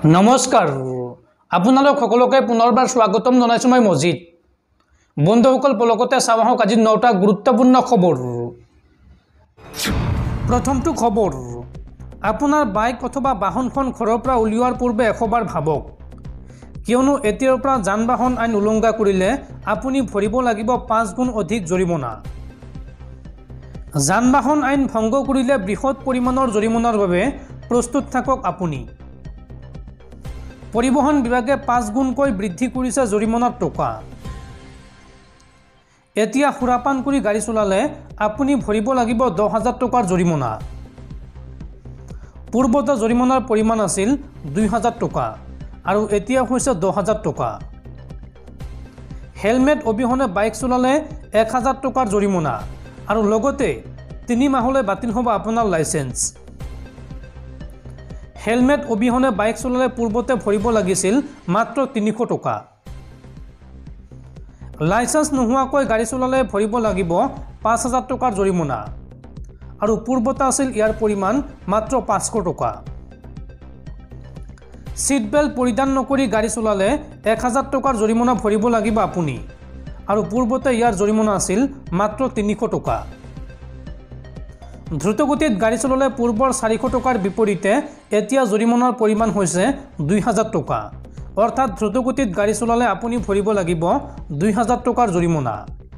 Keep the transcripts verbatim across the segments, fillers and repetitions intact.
नमस्कार आपनालोक सकलोके पुनर्बार स्वागतम जनाइছো मैं मजिद बंधुসকল पलकते चाওঁ আহক আজি नौटा गुरुत्वपूर्ण खबर। प्रथमটো खबर আপোনাৰ বাইক অথবা বাহনখন ঘৰৰ পৰা উলিওৱাৰ পূৰ্বে এশবাৰ ভাবক কিয়নো এতিয়াৰ পৰা যান বাহন আইন উলংঘা কৰিলে আপুনি ভৰিব লাগিব পাঁচ গুণ অধিক জৰিমনা। যান বাহন আইন ভংগ কৰিলে বৃহৎ পৰিমাণৰ জৰিমনাৰ বাবে প্ৰস্তুত থাকক আপুনি। परिवहन विभागे पाँच गुणक बृद्धि करिছে जरिमनार टका। एतिया सुरापान करी गाड़ी चलाले आपुनी भरिब लागिब दह हजार टकार जरिमना। पूर्वते जरिमनार परिमाण आसिल दुई हजार टका और एतिया होइছে दह हजार टका। हेलमेट अबिहने बाइक चलाले एक हजार टकार जरिमना और लगते तीन माहले बातिल हब आपनार लाइसेंस। हेलमेट अबिहने बाइक चलाले पूर्वते भरिब लागिছিল मात्र তিনিশ टका। लाइसेंस नहुवाকৈ गाड़ी चलाले भरिब লাগিব पाँच हजार टकार जरिमना और पूर्वते आसिल यार परिमाण मात्र पाँचश टका। सीट बेल्ट परिधान नकरी गाड़ी चलाले एक हजार टकार जरिमना भरिब লাগিব आपुनी और पूर्वते यार जरिमना आसिल मात्र তিনিশ टका। द्रुतगतित गाड़ी चलाले पूर्वर चारिश टकार विपरीते एतिया जरिमनार परिमाण होइছে दुई हजार टका। अर्थात द्रुतगतित गाड़ी चलाले आपुनी भरिब লাগিব दुई हजार टकार जरिमना।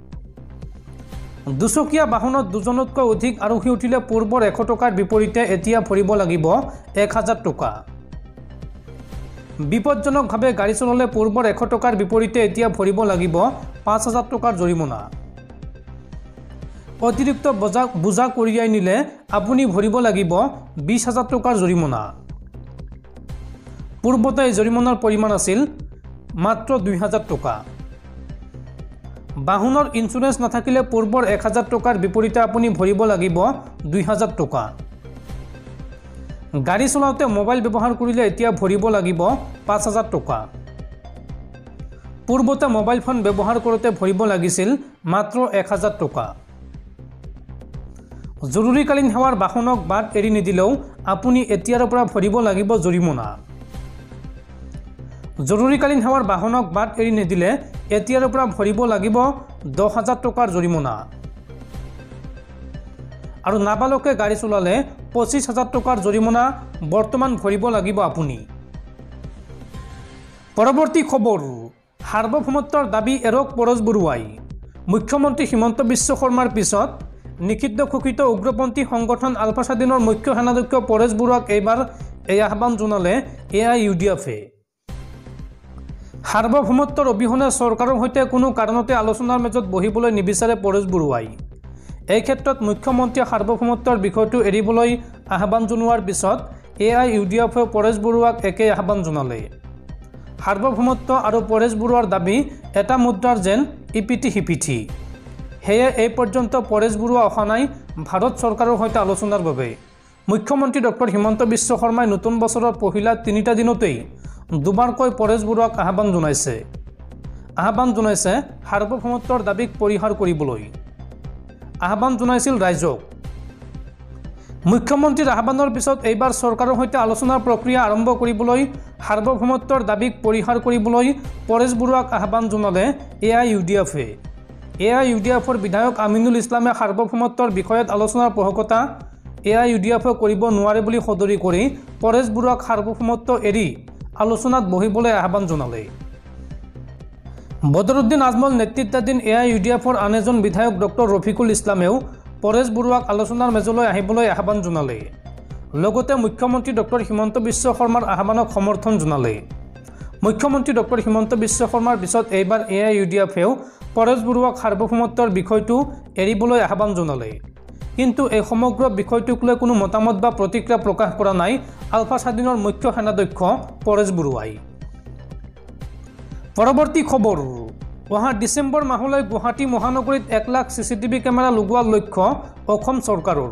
दुचकिया बाहनत दुजनतকৈ अधिक आरोही उठिले पूर्वर एश टकार विपरीते एतिया भरिब লাগিব एक हजार टका। विपदजनकभावे गाड़ी चलाले पूर्वर एश टकार विपरीते एतिया भरिब লাগিব पाँच हजार टकार जरिमना। अतिरिक्त बजा बोझा करियाई निले आपुनी भरिब লাগিব बीस हजार टकार जरिमना। पूर्वते जरिमनार परिमाण आसिल मात्र दुई हजार टका। बाहनर इन्सुरेन्स नाथाकिले पूर्वर एक हजार टकार विपरीते आपुनी भरिब লাগিব दुई हजार टका। गाड़ी चलाते मोबाइल व्यवहार करिले एतिया भरिब লাগিব पाँच हजार टका। पूर्वते मोबाइल फोन व्यवहार करते भरिब लागिছিল मात्र एक हजार टका। जरूरीकालीन सेवार बाहनक बाद एरि निदिलेও आपुनी एतियार পৰা भरिब লাগিব जरिमना। जरूरीकालीन सेवार बाहनक बाद एरि निदिले एतियार পৰা भरिब লাগিব दह हजार टकार जरिमना और नाबालके गाड़ी चलाले पच्चीस हजार टकार जरिमना बर्तमान भरिब লাগিব आपुनी। परवर्ती खबर सार्वभौमत्वर दाबी एरक परेश बरुवाई। मुख्यमंत्री हिमंत बिश्व शर्मार पिছত निषिद्ध घोषित उग्रपंथी संगठन आलफा स्वाधीনৰ मुख्य सेनाध्यक्ष परेश बरुवाक এইবাৰ এই আহ্বান জনালে এ আই ইউ ডি এফে। সাৰ্বভৌমত্বৰ অবিহনে চৰকাৰৰ সৈতে কোনো কাৰণতে আলোচনাৰ মেজত বহিবলৈ নিবিচাৰে পৰেশ বৰুৱাই। এই ক্ষেত্ৰত মুখ্যমন্ত্ৰীয়ে সাৰ্বভৌমত্বৰ বিষয়টো এৰিবলৈ আহ্বান জনোৱাৰ পিছত এ আই ইউ ডি এফে পৰেশ বৰুৱাক একে আহ্বান জনালে। সাৰ্বভৌমত্ব আৰু পৰেশ বৰুৱাৰ দাবী এটা মুদ্ৰাৰ যেন ইপিঠি সিপিঠি। সেয়ে এই পৰ্যন্ত পৰেশ বৰুৱা অহা নাই ভাৰত চৰকাৰৰ সৈতে আলোচনাৰ বাবে। মুখ্যমন্ত্ৰী ডক্টৰ হিমন্ত বিশ্ব শৰ্মাই নতুন বছৰৰ পহিলা তিনিটা দিনতেই দুবাৰকৈ পৰেশ বৰুৱাক আহ্বান জনাইছে আহ্বান জনাইছে সাৰ্বভৌমত্বৰ দাবীক পৰিহাৰ কৰিবলৈ আহ্বান জনাইছিল ৰাইজক। মুখ্যমন্ত্ৰীৰ আহ্বানৰ পিছত এইবাৰ চৰকাৰৰ সৈতে আলোচনাৰ প্ৰক্ৰিয়া আৰম্ভ কৰিবলৈ সাৰ্বভৌমত্বৰ দাবীক পৰিহাৰ কৰিবলৈ পৰেশ বৰুৱাক আহ্বান জনালে এ আই ইউ ডি এফে। এ আই ইউ ডি এফৰ বিধায়ক আমিনুল ইছলামে সাৰ্বভৌমত্বৰ বিষয়ত আলোচনাৰ পোষকতা এ আই ইউ ডি এফে কৰিব নোৱাৰে বুলি সদৰি কৰি পৰেশ বৰুৱাক সাৰ্বভৌমত্ব এৰি আলোচনাত বহিবলৈ আহ্বান জনালে। বদৰুদ্দিন আজমল নেতৃত্বাধীন এ আই ইউ ডি এফৰ আন এজন বিধায়ক ডক্টৰ ৰফিকুল ইছলামেও পৰেশ বৰুৱাক আলোচনাৰ মেজলৈ আহিবলৈ আহ্বান জনালে। লগতে মুখ্যমন্ত্ৰী ডক্টৰ হিমন্ত বিশ্ব শৰ্মাৰ আহ্বানক সমৰ্থন জনালে। মুখ্যমন্ত্ৰী ডক্টৰ হিমন্ত বিশ্ব শৰ্মাৰ পিছত এইবাৰ এ আই ইউ ডি এফেও পৰেশ বৰুৱাক সাৰ্বভৌমত্বৰ বিষয়টো এৰিবলৈ আহ্বান জনালে। কিন্তু এই সমগ্ৰ বিষয়টোক লৈ কোনো মতামত বা প্ৰতিক্ৰিয়া প্ৰকাশ কৰা নাই আলফা স্বাধীনৰ মুখ্য সেনাধ্যক্ষ পৰেশ বৰুৱাই। পৰৱৰ্তী খবৰ অহা ডিচেম্বৰ মাহলৈ গুৱাহাটী মহানগৰীত এক lakh C C TV camera লগোৱাৰ লক্ষ্য অসম চৰকাৰৰ।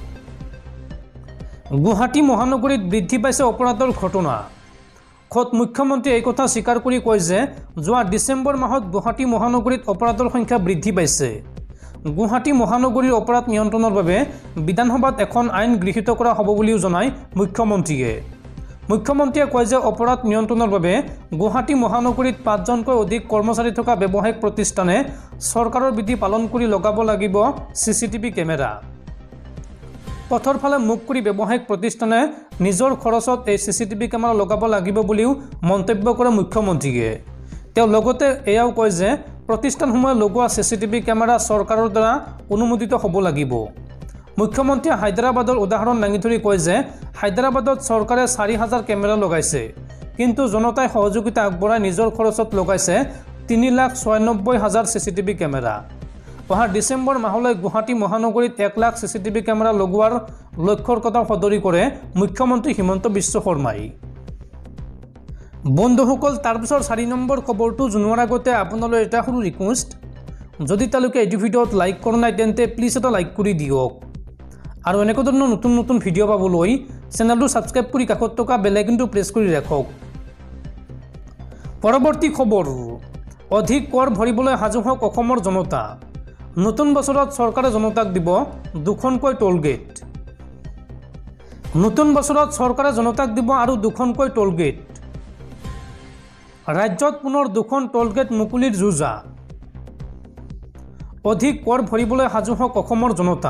গুৱাহাটী মহানগৰীত বৃদ্ধি পাইছে অপৰাধৰ ঘটনা। খোদ মুখ্যমন্ত্ৰী এই কথা স্বীকাৰ কৰি কয় যে যোৱা ডিচেম্বৰ মাহত গুৱাহাটী মহানগৰীত অপৰাধৰ সংখ্যা বৃদ্ধি পাইছে। গুৱাহাটী মহানগৰীৰ অপৰাধ নিয়ন্ত্ৰণৰ বাবে বিধানসভাত এখন আইন গৃহীত কৰা হ'ব বুলিও জনায় মুখ্যমন্ত্ৰীয়ে। মুখ্যমন্ত্ৰীয়ে কয় যে অপৰাধ নিয়ন্ত্ৰণৰ বাবে গুৱাহাটী মহানগৰীত পাঁচজনকৈ অধিক কৰ্মচাৰী থকা ব্যৱসায়িক প্ৰতিষ্ঠানে চৰকাৰৰ বিধি পালন কৰি লগাব লাগিব চিচিটিভি কেমেৰা। পথৰ ফালে মুখ কৰি ব্যৱসায়িক প্ৰতিষ্ঠানে নিজৰ খৰচত এই চিচিটিভি কেমেৰা লগাব লাগিব বুলিও মন্তব্য কৰে মুখ্যমন্ত্ৰীয়ে। তেওঁ লগতে এয়াও কয় যে প্ৰতিষ্ঠানসমূহে লগোৱা চিচিটিভি কেমেৰা চৰকাৰৰ দ্বাৰা অনুমোদিত হ'ব লাগিব। মুখ্যমন্ত্ৰীয়ে হায়দৰাবাদৰ উদাহৰণ দাঙি ধৰি কয় যে হায়দৰাবাদত চৰকাৰে চাৰি হাজাৰ কেমেৰা লগাইছে, কিন্তু জনতাই সহযোগিতা আগবঢ়াই নিজৰ খৰচত লগাইছে তিনি লাখ ছয়ানব্বৈ হাজাৰ চিচিটিভি কেমেৰা। অহা ডিচেম্বৰ মাহলৈ গুৱাহাটী মহানগৰীত এক লাখ চিচিটিভি কেমেৰা লগোৱাৰ লক্ষ্যৰ কথা সদৰি কৰে মুখ্যমন্ত্ৰী হিমন্ত বিশ্ব শৰ্মাই। বন্ধুসকল, তাৰপিছৰ চাৰি নম্বৰ খবৰটো জনোৱাৰ আগতে আপোনালৈ এটা সৰু ৰিকুৱেষ্ট, যদি তেওঁলোকে এইটো ভিডিঅ'ত লাইক কৰা নাই তেন্তে প্লিজ এটা লাইক কৰি দিয়ক আৰু এনেকুৱা ধৰণৰ নতুন নতুন ভিডিঅ' পাবলৈ চেনেলটো ছাবস্ক্ৰাইব কৰি কাষত থকা বেল আইকনটো প্ৰেছ কৰি ৰাখক। পৰৱৰ্তী খবৰ, অধিক কৰ ভৰিবলৈ সাজু হওক অসমৰ জনতা। নতুন বছৰত চৰকাৰে জনতাক দিব দুখনকৈ টোল গেট। নতুন বছৰত চৰকাৰে জনতাক দিব আৰু দুখনকৈ টোল গেট। ৰাজ্যত পুনৰ দুখন টোল গেট মুকলিৰ যুঁজা। অধিক কৰ ভৰিবলৈ সাজু হওক অসমৰ জনতা।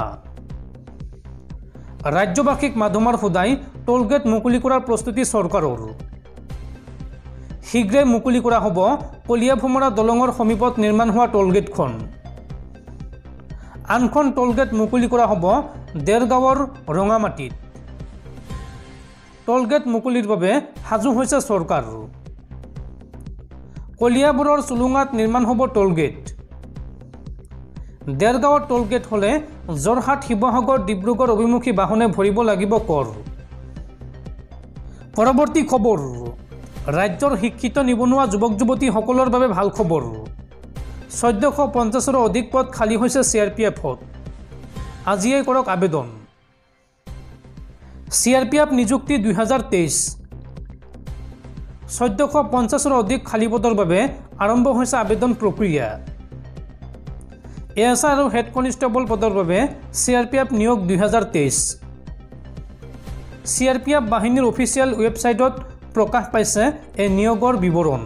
ৰাজ্যবাসীক মাধমাৰ সোধাই টোল গেট মুকলি কৰাৰ প্ৰস্তুতি চৰকাৰৰ। শীঘ্ৰে মুকলি কৰা হ'ব কলিয়াভোমৰা দলঙৰ সমীপত নিৰ্মাণ হোৱা টোল গেটখন। আনখন টোল গেট মুকলি কৰা হ'ব দেৰগাঁৱৰ ৰঙামাটিত। টোল গেট মুকলিৰ বাবে সাজু হৈছে চৰকাৰ। কলিয়াবৰৰ চুলুঙাত নিৰ্মাণ হ'ব টোল গেট। দেৰগাঁৱৰ টোল গেট হ'লে যোৰহাট, শিৱসাগৰ, ডিব্ৰুগড় অভিমুখী বাহনে ভৰিব লাগিব কৰ। পৰৱৰ্তী খবৰ, ৰাজ্যৰ শিক্ষিত নিবনুৱা যুৱক যুৱতীসকলৰ বাবে ভাল খবৰ। চৈধ্যশ পঞ্চাছৰো অধিক পদ খালী হৈছে চি আৰ পি এফত। আজিয়েই কৰক আবেদন। চি আৰ পি এফ নিযুক্তি দুই হাজাৰ তেইছ। চৈধ্যশ পঞ্চাছৰো অধিক খালী পদৰ বাবে আৰম্ভ হৈছে আবেদন প্ৰক্ৰিয়া। এ এছ আই আৰু হেড কনিষ্টেবল পদৰ বাবে চি আৰ পি এফ নিয়োগ দুই হাজাৰ তেইছ। চি আৰ পি এফ বাহিনীৰ অফিচিয়েল ৱেবছাইটত প্ৰকাশ পাইছে এই নিয়োগৰ বিৱৰণ।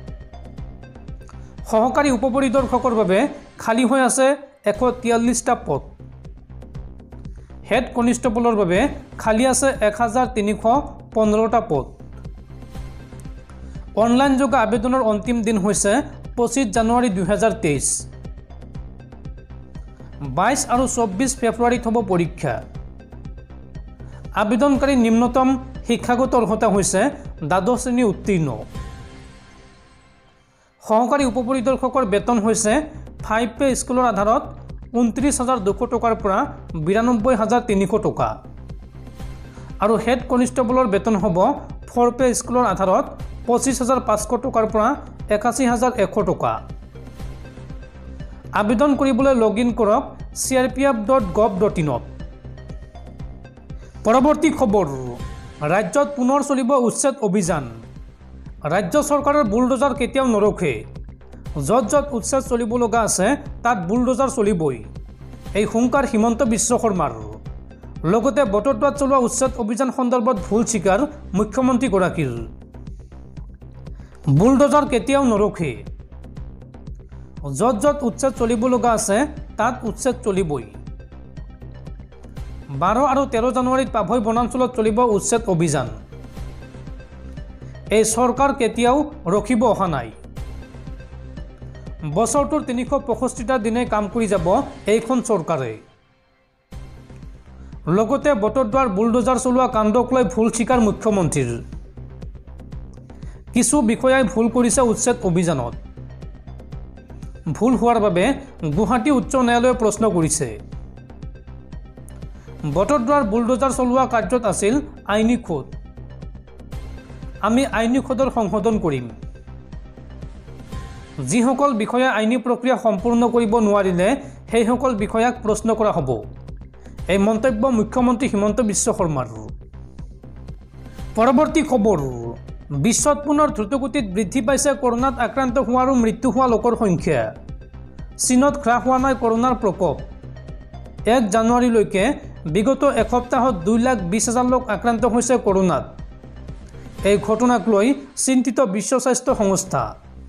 সহকাৰী উপ পৰিদৰ্শকৰ বাবে খালী হৈ আছে এশ তিয়াল্লিছটা পদ। হেড কনিষ্টেবলৰ বাবে খালী আছে এক হাজাৰ তিনিশ পোন্ধৰটা পদ। অনলাইন যোগে আবেদনৰ অন্তিম দিন হৈছে পঁচিছ জানুৱাৰী দুই হাজাৰ তেইছ। বাইছ আৰু চৌব্বিছ ফেব্ৰুৱাৰীত হ'ব পৰীক্ষা। আবেদনকাৰী নিম্নতম শিক্ষাগত অৰ্হতা হৈছে দ্বাদশ শ্ৰেণী উত্তীৰ্ণ। সহকাৰী উপ পৰিদৰ্শকৰ বেতন হৈছে ফাইভ পে স্কুলৰ আধাৰত ঊনত্ৰিছ হাজাৰ দুশ টকাৰ পৰা বিৰানব্বৈ হাজাৰ তিনিশ টকা আৰু হেড কনিষ্টেবলৰ বেতন হ'ব ফ'ৰ পে স্কুলৰ আধাৰত পঁচিছ হাজাৰ পাঁচশ টকাৰ পৰা একাশী হাজাৰ এশ টকা। আবেদন কৰিবলৈ লগ ইন কৰক C R P F dot gov dot ইনত। পৰৱৰ্তী খবৰ, ৰাজ্যত পুনৰ চলিব উচ্ছেদ অভিযান। ৰাজ্য চৰকাৰৰ বুলডোজাৰ কেতিয়াও নৰখে। য'ত য'ত উচ্ছেদ চলিব লগা আছে তাত বুলডোজাৰ চলিবই, এই হুংকাৰ হিমন্ত বিশ্ব শৰ্মাৰ। লগতে বটদ্ৰৱাত চলোৱা উচ্ছেদ অভিযান সন্দৰ্ভত ভুল স্বীকাৰ মুখ্যমন্ত্ৰীগৰাকীৰ। বুলডোজাৰ কেতিয়াও নৰখে। য'ত য'ত উচ্ছেদ চলিব লগা আছে তাত উচ্ছেদ চলিবই। বাৰ আৰু তেৰ জানুৱাৰীত পাভৈ বনাঞ্চলত চলিব উচ্ছেদ অভিযান। এই চৰকাৰ কেতিয়াও ৰখিব অহা নাই। বছৰটোৰ তিনিশ পঁয়ষষ্ঠিটা দিনে কাম কৰি যাব এইখন চৰকাৰে। লগতে বটদ্ৰৱাৰ বুলডোজাৰ চলোৱা কাণ্ডক লৈ ভুল স্বীকাৰ মুখ্যমন্ত্ৰীৰ। কিছু বিষয়াই ভুল কৰিছে উচ্ছেদ অভিযানত। ভুল হোৱাৰ বাবে গুৱাহাটী উচ্চ ন্যায়ালয়ে প্ৰশ্ন কৰিছে। বটদ্ৰৱাৰ বুলডোজাৰ চলোৱা কাৰ্যত আছিল আইনী খোদ। আমি আইনী খোদৰ সংশোধন কৰিম। যিসকল বিষয়াই আইনী প্ৰক্ৰিয়া সম্পূৰ্ণ কৰিব নোৱাৰিলে সেইসকল বিষয়াক প্ৰশ্ন কৰা হ'ব। এই মন্তব্য মুখ্যমন্ত্ৰী হিমন্ত বিশ্ব শৰ্মাৰ। পৰৱৰ্তী খবৰ, বিশ্বত পুনৰ দ্ৰুতগতিত বৃদ্ধি পাইছে কৰোনাত আক্ৰান্ত হোৱা আৰু মৃত্যু হোৱা লোকৰ সংখ্যা। চীনত হ্ৰাস হোৱা নাই কৰোনাৰ প্ৰকোপ। এক জানুৱাৰীলৈকে বিগত এসপ্তাহত দুই লাখ বিছ হাজাৰ লোক আক্ৰান্ত হৈছে কৰোনাত। এই ঘটনাক লৈ চিন্তিত বিশ্ব স্বাস্থ্য সংস্থা।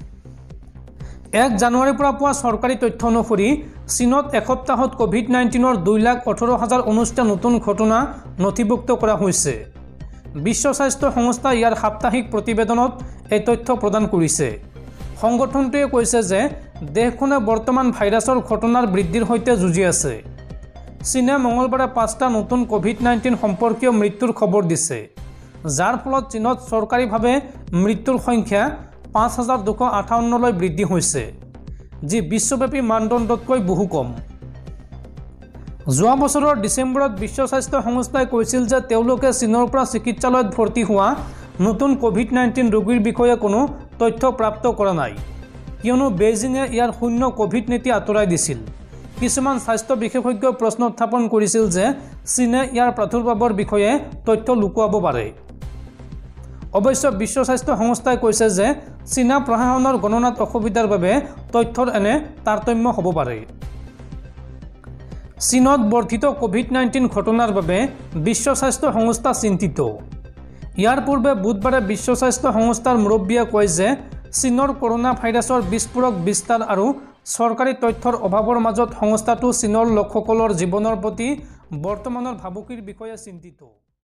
এক জানুৱাৰীৰ পৰা পোৱা চৰকাৰী তথ্য অনুসৰি চীনত এসপ্তাহত কোভিড নাইণ্টিনৰ দুই লাখ ওঠৰ হাজাৰ ঊনৈছটা নতুন ঘটনা নথিভুক্ত কৰা হৈছে। বিশ্ব স্বাস্থ্য সংস্থা ইয়াৰ সাপ্তাহিক প্ৰতিবেদনত এই তথ্য প্ৰদান কৰিছে। সংগঠনটোৱে কৈছে যে দেশখনে বৰ্তমান ভাইৰাছৰ ঘটনাৰ বৃদ্ধিৰ সৈতে যুঁজি আছে। চীনে মঙলবাৰে পাঁচটা নতুন কোভিড নাইণ্টিন সম্পৰ্কীয় মৃত্যুৰ খবৰ দিছে, যাৰ ফলত চীনত চৰকাৰীভাৱে মৃত্যুৰ সংখ্যা পাঁচ হাজাৰ দুশ আঠাৱন্নলৈ বৃদ্ধি হৈছে, যি বিশ্বব্যাপী মানদণ্ডতকৈ বহু কম। যোৱা বছৰৰ ডিচেম্বৰত বিশ্ব স্বাস্থ্য সংস্থাই কৈছিল যে তেওঁলোকে চীনৰ পৰা চিকিৎসালয়ত ভৰ্তি হোৱা নতুন কোভিড নাইণ্টিন ৰোগীৰ বিষয়ে কোনো তথ্য প্ৰাপ্ত কৰা নাই, কিয়নো বেইজিঙে ইয়াৰ শূন্য কোভিড নীতি আঁতৰাই দিছিল। কিছুমান স্বাস্থ্য বিশেষজ্ঞই প্ৰশ্ন উত্থাপন কৰিছিল যে চীনে ইয়াৰ প্ৰাদুৰ্ভাৱৰ বিষয়ে তথ্য লুকুৱাব পাৰে। অৱশ্যে বিশ্ব স্বাস্থ্য সংস্থাই কৈছে যে চীনা প্ৰশাসনৰ গণনাত অসুবিধাৰ বাবে তথ্যৰ এনে তাৰতম্য হ'ব পাৰে। চীনত বৰ্ধিত কোভিড নাইণ্টিন ঘটনাৰ বাবে বিশ্ব স্বাস্থ্য সংস্থা চিন্তিত। ইয়াৰ পূৰ্বে বুধবাৰে বিশ্ব স্বাস্থ্য সংস্থাৰ মুৰব্বীয়ে কয় যে চীনৰ কৰোনা ভাইৰাছৰ বিস্ফোৰক বিস্তাৰ আৰু চৰকাৰী তথ্যৰ অভাৱৰ মাজত সংস্থাটো চীনৰ লোকসকলৰ জীৱনৰ প্ৰতি বৰ্তমানৰ ভাবুকিৰ বিষয়ে চিন্তিত।